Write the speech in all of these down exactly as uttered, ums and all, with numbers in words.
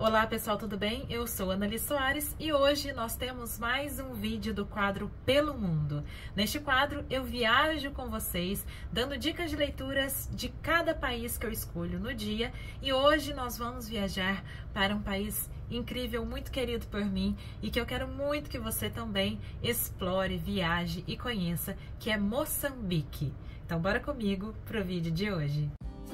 Olá pessoal, tudo bem? Eu sou Anali Soares e hoje nós temos mais um vídeo do quadro Pelo Mundo. Neste quadro eu viajo com vocês, dando dicas de leituras de cada país que eu escolho no dia, e hoje nós vamos viajar para um país incrível, muito querido por mim e que eu quero muito que você também explore, viaje e conheça, que é Moçambique. Então bora comigo pro vídeo de hoje.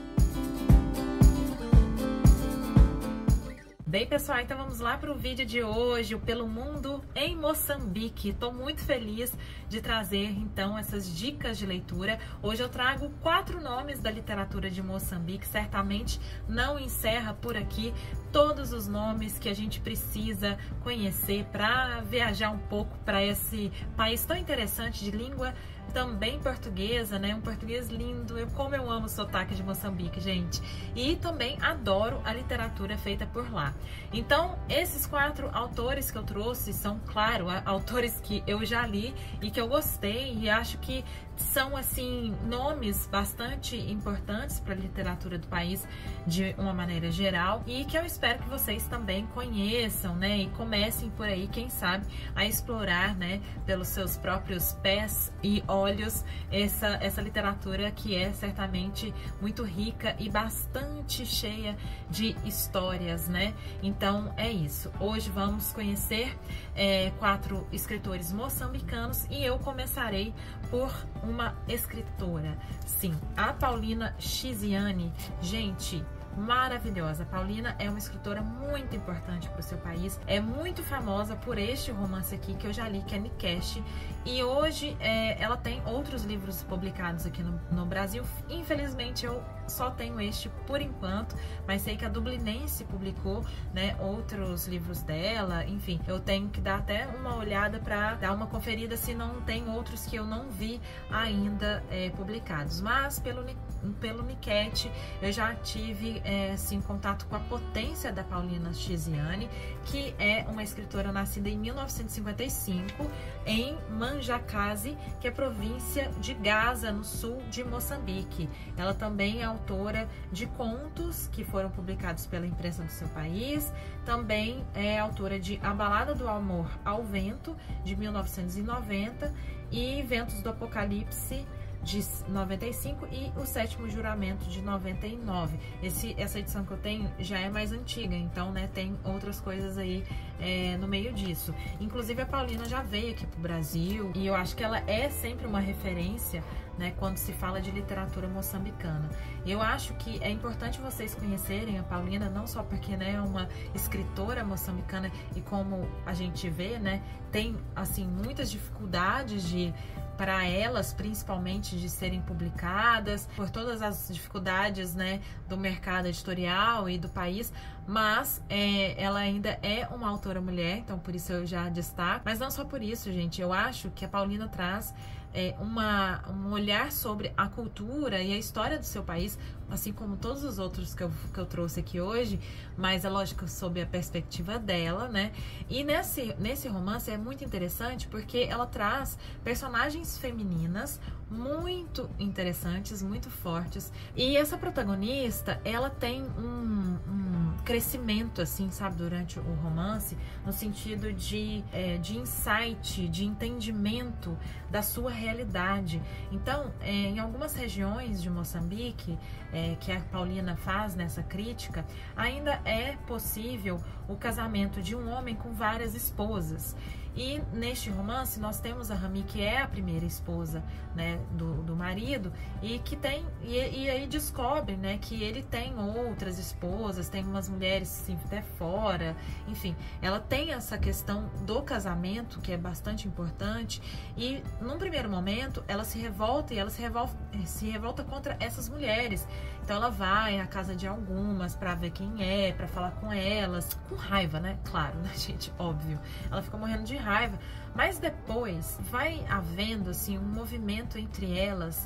Bem, pessoal, então vamos lá para o vídeo de hoje, o Pelo Mundo em Moçambique. Estou muito feliz de trazer, então, essas dicas de leitura. Hoje eu trago quatro nomes da literatura de Moçambique. Certamente não encerra por aqui todos os nomes que a gente precisa conhecer para viajar um pouco para esse país tão interessante, de língua também portuguesa, né? Um português lindo. Eu, como eu amo o sotaque de Moçambique, gente. E também adoro a literatura feita por lá. Então, esses quatro autores que eu trouxe são, claro, autores que eu já li e que eu gostei e acho que são, assim, nomes bastante importantes para a literatura do país de uma maneira geral e que eu espero que vocês também conheçam, né? E comecem por aí, quem sabe, a explorar, né, pelos seus próprios pés e olhos essa, essa literatura que é certamente muito rica e bastante cheia de histórias, né? Então é isso. Hoje vamos conhecer é, quatro escritores moçambicanos e eu começarei por uma escritora. Sim, a Paulina Chiziane. Gente, maravilhosa. A Paulina é uma escritora muito importante para o seu país, é muito famosa por este romance aqui que eu já li, que é Nikesh, e hoje é, ela tem outros livros publicados aqui no, no Brasil. Infelizmente eu só tenho este por enquanto, mas sei que a Dublinense publicou, né, outros livros dela. Enfim, eu tenho que dar até uma olhada para dar uma conferida se não tem outros que eu não vi ainda é, publicados, mas pelo, pelo Nikesh eu já tive É, assim, contato com a potência da Paulina Chiziane, que é uma escritora nascida em mil novecentos e cinquenta e cinco em Manjakazi, que é província de Gaza, no sul de Moçambique. Ela também é autora de contos que foram publicados pela imprensa do seu país, também é autora de A Balada do Amor ao Vento, de mil novecentos e noventa, e Ventos do Apocalipse, de noventa e cinco, e O Sétimo Juramento, de noventa e nove. Esse, essa edição que eu tenho já é mais antiga, então, né, tem outras coisas aí é, no meio disso. Inclusive a Paulina já veio aqui pro Brasil e eu acho que ela é sempre uma referência, né, quando se fala de literatura moçambicana. Eu acho que é importante vocês conhecerem a Paulina, não só porque, né, é uma escritora moçambicana e, como a gente vê, né, tem, assim, muitas dificuldades de para elas, principalmente, de serem publicadas, por todas as dificuldades, né, do mercado editorial e do país, mas é, ela ainda é uma autora mulher, então por isso eu já destaco. Mas não só por isso, gente, eu acho que a Paulina traz é, uma, um olhar sobre a cultura e a história do seu país, assim como todos os outros que eu, que eu trouxe aqui hoje, mas é lógico, sob a perspectiva dela, né? E nesse, nesse romance é muito interessante porque ela traz personagens femininas muito interessantes, muito fortes, e essa protagonista, ela tem um, um crescimento, assim, sabe, durante o romance, no sentido de, é, de insight, de entendimento da sua realidade. Então, é, em algumas regiões de Moçambique, é, que a Paulina faz nessa crítica, ainda é possível o casamento de um homem com várias esposas. E neste romance nós temos a Rami, que é a primeira esposa, né, do, do marido, e que tem e, e aí descobre, né, que ele tem outras esposas, tem umas mulheres assim, até fora, enfim, ela tem essa questão do casamento que é bastante importante, e num primeiro momento ela se revolta e ela se revolta, se revolta contra essas mulheres. Então ela vai à casa de algumas para ver quem é, para falar com elas, com raiva, né? Claro, né, gente? Óbvio. Ela fica morrendo de raiva, mas depois vai havendo, assim, um movimento entre elas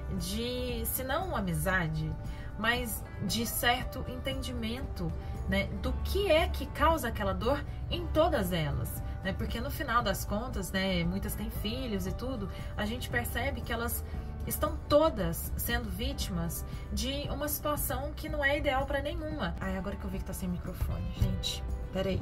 de, se não uma amizade, mas de certo entendimento, né, do que é que causa aquela dor em todas elas, né? Porque no final das contas, né, muitas têm filhos e tudo, a gente percebe que elas estão todas sendo vítimas de uma situação que não é ideal para nenhuma. Ai, agora que eu vi que tá sem microfone, gente, peraí.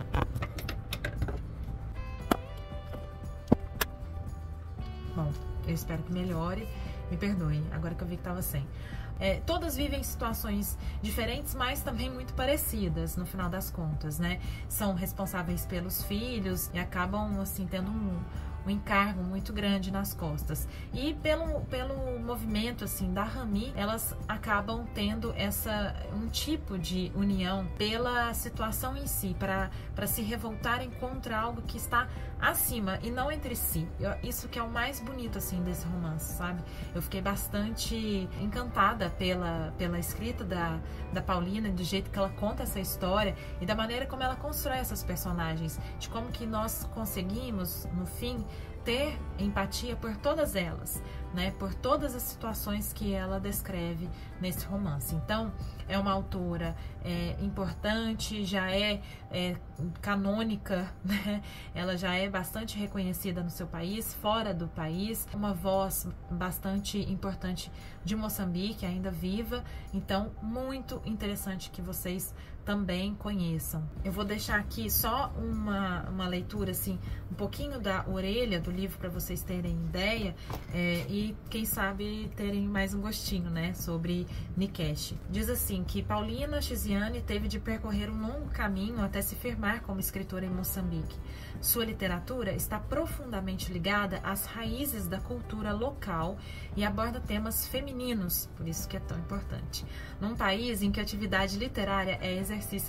Bom, eu espero que melhore, me perdoem, agora que eu vi que tava sem. É, todas vivem situações diferentes, mas também muito parecidas, no final das contas, né? São responsáveis pelos filhos e acabam, assim, tendo um, um encargo muito grande nas costas. E pelo, pelo movimento, assim, da Rami, elas acabam tendo essa, um tipo de união pela situação em si, para para se revoltarem contra algo que está acima e não entre si. Eu, isso que é o mais bonito, assim, desse romance, sabe? Eu fiquei bastante encantada pela, pela escrita da, da Paulina, do jeito que ela conta essa história e da maneira como ela constrói essas personagens, de como que nós conseguimos, no fim, ter empatia por todas elas, né? Por todas as situações que ela descreve nesse romance. Então, é uma autora é, importante, já é, é canônica, né? Ela já é bastante reconhecida no seu país, fora do país, uma voz bastante importante de Moçambique, ainda viva. Então, muito interessante que vocês também conheçam. Eu vou deixar aqui só uma, uma leitura, assim, um pouquinho da orelha do livro para vocês terem ideia é, e, quem sabe, terem mais um gostinho, né, sobre Nikesh. Diz assim que Paulina Chiziane teve de percorrer um longo caminho até se firmar como escritora em Moçambique. Sua literatura está profundamente ligada às raízes da cultura local e aborda temas femininos, por isso que é tão importante. Num país em que a atividade literária é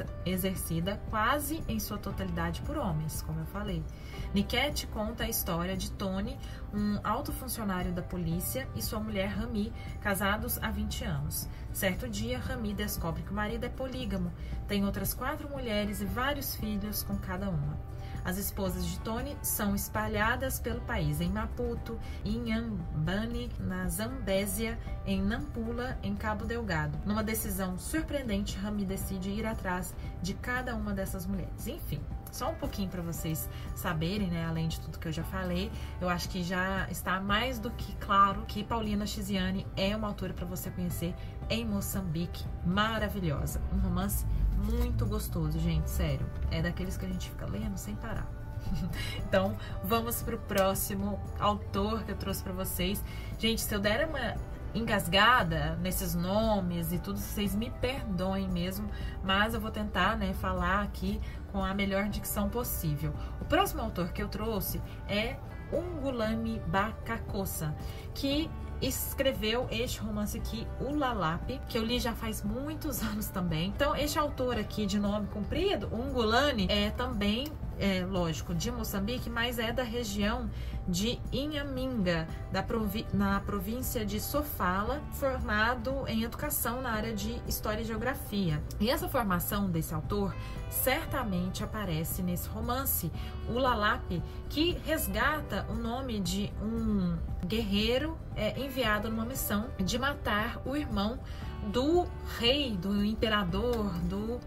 exercida quase em sua totalidade por homens, como eu falei. Nikesh conta a história de Tony, um alto funcionário da polícia, e sua mulher Rami, casados há vinte anos. Certo dia, Rami descobre que o marido é polígamo, tem outras quatro mulheres e vários filhos com cada uma. As esposas de Tony são espalhadas pelo país, em Maputo, em Inhambane, na Zambésia, em Nampula, em Cabo Delgado. Numa decisão surpreendente, Rami decide ir atrás de cada uma dessas mulheres. Enfim, só um pouquinho para vocês saberem, né, além de tudo que eu já falei, eu acho que já está mais do que claro que Paulina Chiziane é uma autora para você conhecer em Moçambique, maravilhosa. Um romance muito gostoso, gente, sério. É daqueles que a gente fica lendo sem parar. Então, vamos pro próximo autor que eu trouxe para vocês. Gente, se eu der uma engasgada nesses nomes e tudo, vocês me perdoem mesmo, mas eu vou tentar, né, falar aqui com a melhor dicção possível. O próximo autor que eu trouxe é Ungulame Bakakosa, que escreveu este romance aqui, O Lalape, que eu li já faz muitos anos também. Então, este autor aqui de nome comprido, Ungulane, é também, é, lógico, de Moçambique, mas é da região de Inhaminga, da provi na província de Sofala, formado em educação na área de História e Geografia. E essa formação desse autor certamente aparece nesse romance, O Lalape, que resgata o nome de um guerreiro é, enviado numa missão de matar o irmão do rei, do imperador, do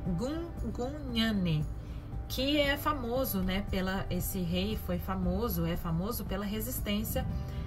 Gungunyane, que é famoso, né, pela, esse rei foi famoso, é famoso pela resistência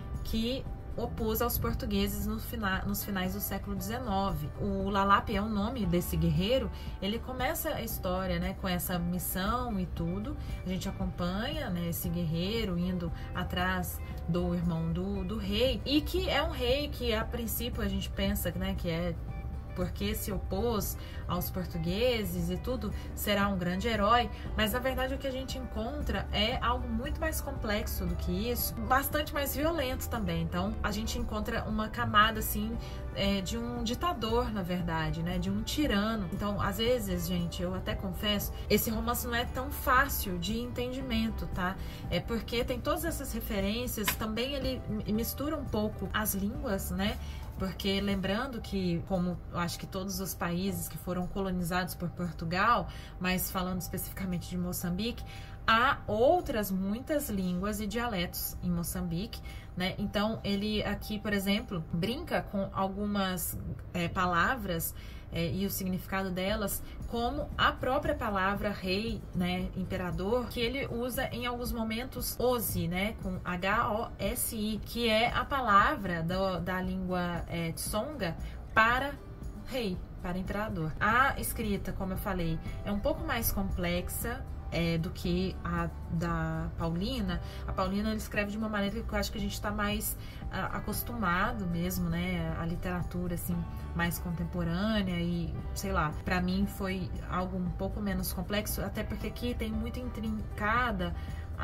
que opôs aos portugueses no fina, nos finais do século dezenove. O Lalape é o nome desse guerreiro. Ele começa a história, né, com essa missão e tudo. A gente acompanha, né, esse guerreiro indo atrás do irmão do, do rei, e que é um rei que a princípio a gente pensa, né, que é porque se opôs aos portugueses e tudo, será um grande herói, mas na verdade o que a gente encontra é algo muito mais complexo do que isso, bastante mais violento também. Então a gente encontra uma camada assim é, de um ditador, na verdade, né, de um tirano. Então às vezes, gente, eu até confesso, esse romance não é tão fácil de entendimento, tá? É porque tem todas essas referências, também ele mistura um pouco as línguas, né? Porque lembrando que, como eu acho que todos os países que foram colonizados por Portugal, mas falando especificamente de Moçambique, há outras muitas línguas e dialetos em Moçambique, né? Então ele aqui, por exemplo, brinca com algumas é, palavras é, e o significado delas, como a própria palavra rei, né, imperador, que ele usa em alguns momentos Osi, né, com H O S I, que é a palavra do, da língua é, tsonga para rei, para imperador. A escrita, como eu falei, é um pouco mais complexa é, do que a da Paulina. A Paulina ela escreve de uma maneira que eu acho que a gente está mais a, acostumado mesmo, né? A literatura assim mais contemporânea e sei lá. Para mim foi algo um pouco menos complexo, até porque aqui tem muito intrincada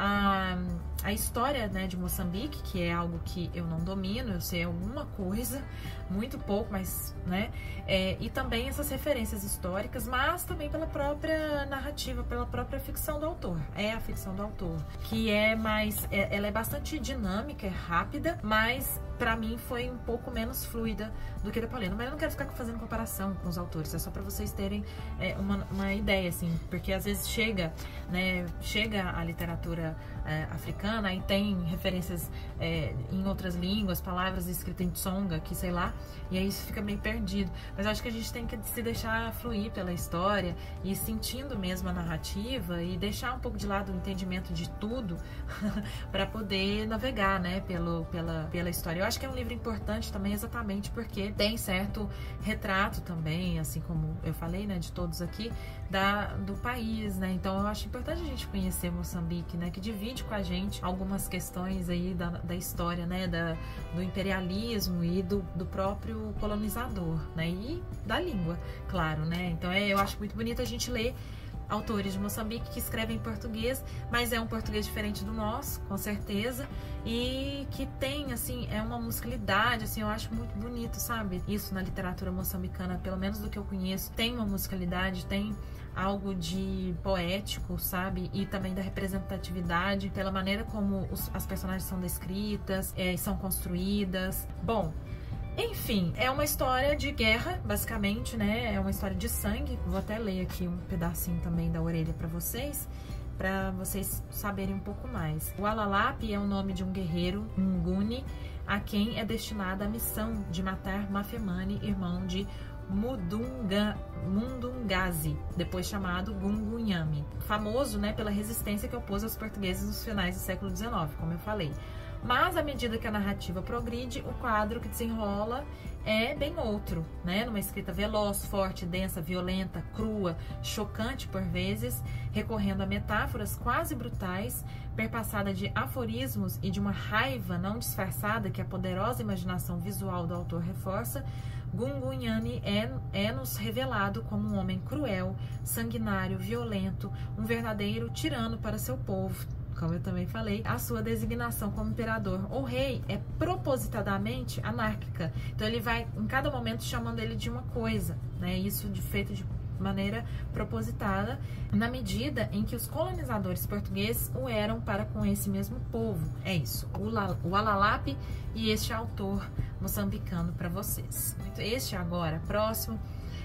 a, a história, né, de Moçambique, que é algo que eu não domino, eu sei alguma coisa, muito pouco, mas, né, é, e também essas referências históricas, mas também pela própria narrativa, pela própria ficção do autor, é a ficção do autor, que é mais, é, ela é bastante dinâmica, é rápida, mas pra mim foi um pouco menos fluida do que a da Paulina. Mas eu não quero ficar fazendo comparação com os autores, é só pra vocês terem é, uma, uma ideia, assim, porque às vezes chega, né, chega a literatura é, africana e tem referências é, em outras línguas, palavras escritas em tsonga, que sei lá, e aí isso fica meio perdido. Mas eu acho que a gente tem que se deixar fluir pela história e sentindo mesmo a narrativa e deixar um pouco de lado o entendimento de tudo para poder navegar, né, pelo, pela, pela história. Eu acho que é um livro importante também exatamente porque tem certo retrato também, assim como eu falei, né, de todos aqui, da, do país, né, então eu acho importante a gente conhecer Moçambique, né, que divide com a gente algumas questões aí da, da história, né, da, do imperialismo e do, do próprio colonizador, né, e da língua, claro, né, então é, eu acho muito bonito a gente ler autores de Moçambique que escrevem em português, mas é um português diferente do nosso, com certeza, e que tem, assim, é uma musicalidade, assim, eu acho muito bonito, sabe? Isso na literatura moçambicana, pelo menos do que eu conheço, tem uma musicalidade, tem algo de poético, sabe? E também da representatividade, pela maneira como os, as personagens são descritas, é, são construídas. Bom, enfim, é uma história de guerra, basicamente, né? É uma história de sangue. Vou até ler aqui um pedacinho também da orelha para vocês, para vocês saberem um pouco mais. O Alalape é o nome de um guerreiro Nguni, a quem é destinada a missão de matar Mafemani, irmão de Mudunga, Mundungazi, depois chamado Gungunhami, famoso, né, pela resistência que opôs aos portugueses nos finais do século dezenove, como eu falei. Mas, à medida que a narrativa progride, o quadro que desenrola é bem outro, né? Numa escrita veloz, forte, densa, violenta, crua, chocante por vezes, recorrendo a metáforas quase brutais, perpassada de aforismos e de uma raiva não disfarçada que a poderosa imaginação visual do autor reforça, Gungunhami é, é nos revelado como um homem cruel, sanguinário, violento, um verdadeiro tirano para seu povo. Como eu também falei, a sua designação como imperador ou rei é propositadamente anárquica. Então ele vai, em cada momento, chamando ele de uma coisa, né? Isso de, feito de maneira propositada, na medida em que os colonizadores portugueses o eram para com esse mesmo povo. É isso, o, La, o Alalape e este autor moçambicano para vocês. Este agora, próximo,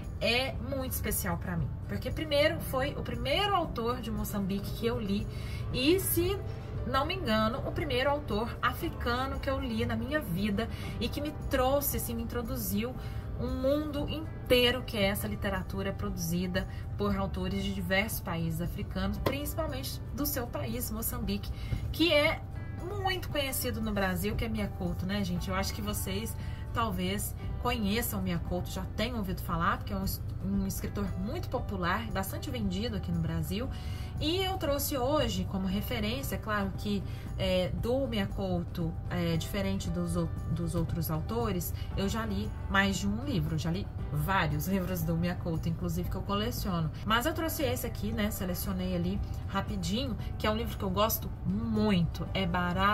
é muito especial para mim, porque primeiro foi o primeiro autor de Moçambique que eu li e, se não me engano, o primeiro autor africano que eu li na minha vida e que me trouxe, assim, me introduziu um mundo inteiro que é essa literatura produzida por autores de diversos países africanos, principalmente do seu país, Moçambique, que é muito conhecido no Brasil, que é Mia Couto, né, gente? Eu acho que vocês talvez conheçam Mia Couto, já tenham ouvido falar, porque é um, um escritor muito popular, bastante vendido aqui no Brasil. E eu trouxe hoje como referência, claro que é, do Mia Couto, é, diferente dos, dos outros autores, eu já li mais de um livro, já li vários livros do Mia Couto, inclusive que eu coleciono. Mas eu trouxe esse aqui, né, selecionei ali rapidinho, que é um livro que eu gosto muito, é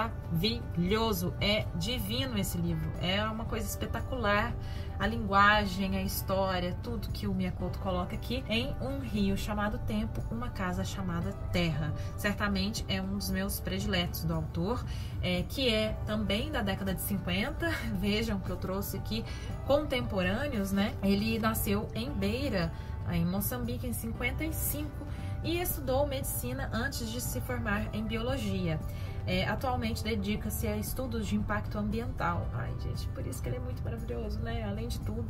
maravilhoso, é divino esse livro, é uma coisa espetacular. A linguagem, a história, tudo que o Mia Couto coloca aqui em Um Rio Chamado Tempo, Uma Casa Chamada Terra. Certamente é um dos meus prediletos do autor, é, que é também da década de cinquenta. Vejam que eu trouxe aqui contemporâneos, né? Ele nasceu em Beira, em Moçambique, em cinquenta e cinco, e estudou medicina antes de se formar em biologia. É, atualmente dedica-se a estudos de impacto ambiental. Ai, gente, por isso que ele é muito maravilhoso, né? Além de tudo,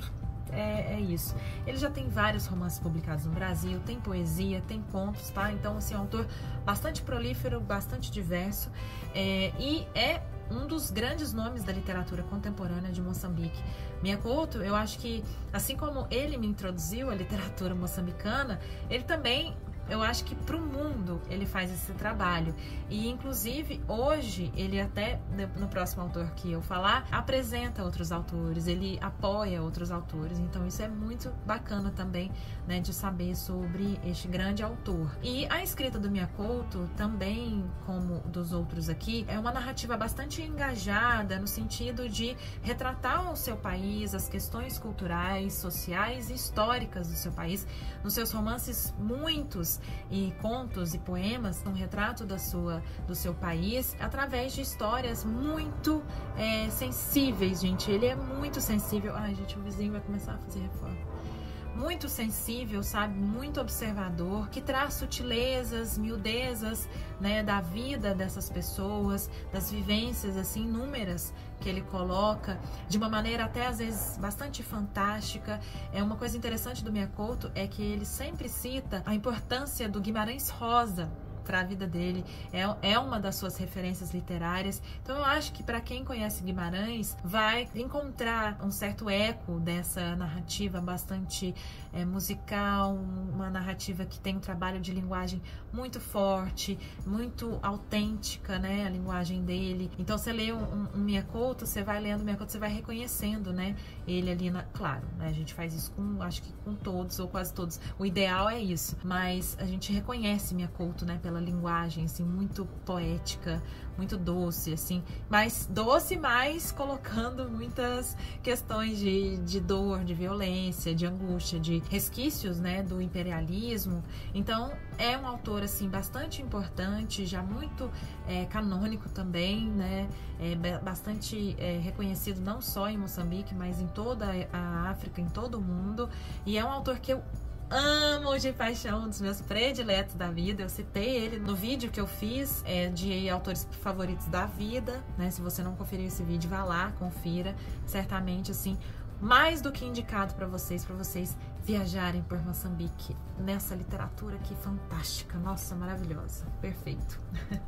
é, é isso. Ele já tem vários romances publicados no Brasil, tem poesia, tem contos, tá? Então, assim, é um autor bastante prolífero, bastante diverso, é, e é um dos grandes nomes da literatura contemporânea de Moçambique. Mia Couto, eu acho que, assim como ele me introduziu à literatura moçambicana, ele também, eu acho que para o mundo ele faz esse trabalho. E, inclusive, hoje, ele até, no próximo autor que eu falar, apresenta outros autores, ele apoia outros autores. Então, isso é muito bacana também, né, de saber sobre este grande autor. E a escrita do Mia Couto, também como dos outros aqui, é uma narrativa bastante engajada no sentido de retratar o seu país, as questões culturais, sociais e históricas do seu país. Nos seus romances, muitos e contos e poemas, um retrato da sua, do seu país, através de histórias muito é, sensíveis, gente. Ele é muito sensível. Ai, gente, o vizinho vai começar a fazer reforma. Muito sensível, sabe? Muito observador, que traz sutilezas, miudezas, né, da vida dessas pessoas, das vivências, assim, inúmeras que ele coloca, de uma maneira até às vezes bastante fantástica. É uma coisa interessante do Mia Couto é que ele sempre cita a importância do Guimarães Rosa para a vida dele, é, é uma das suas referências literárias. Então eu acho que para quem conhece Guimarães vai encontrar um certo eco dessa narrativa bastante é, musical, uma narrativa que tem um trabalho de linguagem muito forte, muito autêntica, né, a linguagem dele. Então você lê um, um, um Mia Couto, você vai lendo Mia Couto, você vai reconhecendo, né, ele ali, na, claro, né, a gente faz isso com, acho que com todos ou quase todos, o ideal é isso, mas a gente reconhece Mia Couto, né, pela linguagem, assim, muito poética, muito doce, assim, mas doce, mas colocando muitas questões de, de dor, de violência, de angústia, de resquícios, né, do imperialismo. Então, é um autor, assim, bastante importante, já muito é, canônico também, né, é, bastante é, reconhecido não só em Moçambique, mas em toda a África, em todo o mundo, e é um autor que eu amo de paixão, um dos meus prediletos da vida. Eu citei ele no vídeo que eu fiz é, de autores favoritos da vida, né? Se você não conferiu esse vídeo, vá lá, confira. Certamente, assim, mais do que indicado para vocês, para vocês viajarem por Moçambique nessa literatura aqui fantástica. Nossa, maravilhosa. Perfeito.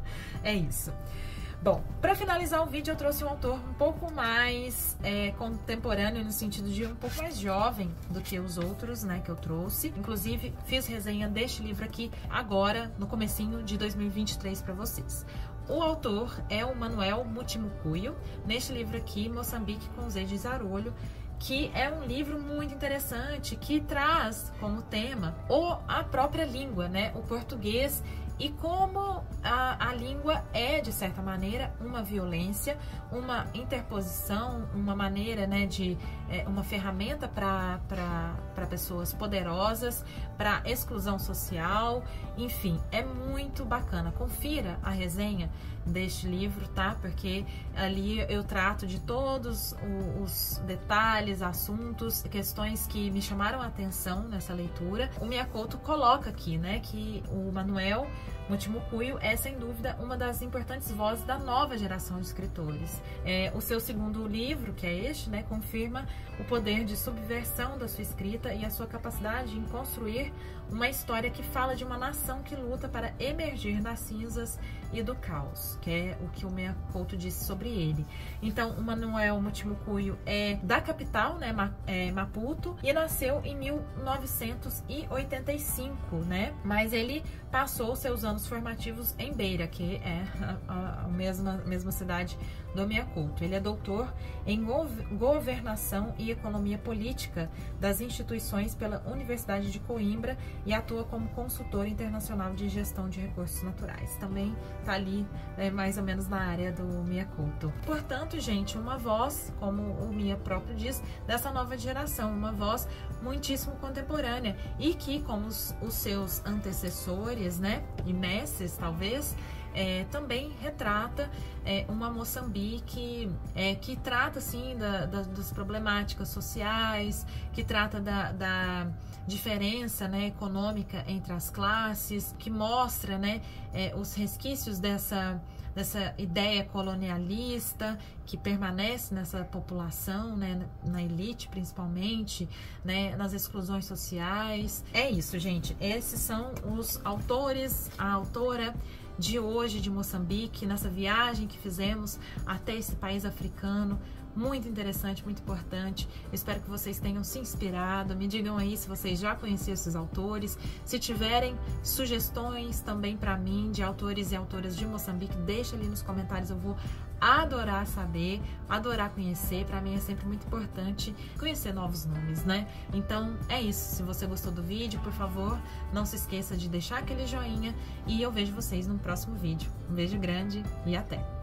É isso. Bom, para finalizar o vídeo, eu trouxe um autor um pouco mais é, contemporâneo, no sentido de um pouco mais jovem do que os outros, né, que eu trouxe. Inclusive, fiz resenha deste livro aqui agora, no comecinho de dois mil e vinte e três, para vocês. O autor é o Manuel Mutimucuyo, neste livro aqui, Moçambique com Z de Zarolho, que é um livro muito interessante, que traz como tema ou a própria língua, né, o português, e como a, a língua é, de certa maneira, uma violência, uma interposição, uma maneira, né, de é, uma ferramenta para pessoas poderosas, para exclusão social, enfim, é muito bacana. Confira a resenha deste livro, tá? Porque ali eu trato de todos os detalhes, assuntos, questões que me chamaram a atenção nessa leitura. O Mia Couto coloca aqui, né, que o Manuel Mutimucuyo é, sem dúvida, uma das importantes vozes da nova geração de escritores. É, o seu segundo livro, que é este, né, confirma o poder de subversão da sua escrita e a sua capacidade em construir uma história que fala de uma nação que luta para emergir das cinzas e do caos, que é o que o Mia Couto disse sobre ele. Então, o Manuel Mutimucuyo é da capital, né, Maputo, e nasceu em mil novecentos e oitenta e cinco, né, mas ele passou seus anos formativos em Beira, que é a, a mesma, mesma cidade do Mia Couto. Ele é doutor em governação e economia política das instituições pela Universidade de Coimbra e atua como consultor internacional de gestão de recursos naturais. Também tá ali, né, mais ou menos na área do Mia Couto. Portanto, gente, uma voz, como o Mia próprio diz, dessa nova geração, uma voz muitíssimo contemporânea e que, como os, os seus antecessores, né, e Messes, talvez, é, também retrata é, uma Moçambique é, que trata, assim, da, da, das problemáticas sociais, que trata da, da diferença, né, econômica entre as classes, que mostra, né, é, os resquícios dessa dessa ideia colonialista que permanece nessa população, né, na elite principalmente, né, nas exclusões sociais. É isso, gente. Esses são os autores, a autora de hoje de Moçambique, nessa viagem que fizemos até esse país africano. Muito interessante, muito importante. Eu espero que vocês tenham se inspirado. Me digam aí se vocês já conheciam esses autores. Se tiverem sugestões também para mim de autores e autoras de Moçambique, deixa ali nos comentários. Eu vou adorar saber, adorar conhecer. Para mim é sempre muito importante conhecer novos nomes, né? Então é isso. Se você gostou do vídeo, por favor, não se esqueça de deixar aquele joinha e eu vejo vocês no próximo vídeo. Um beijo grande e até!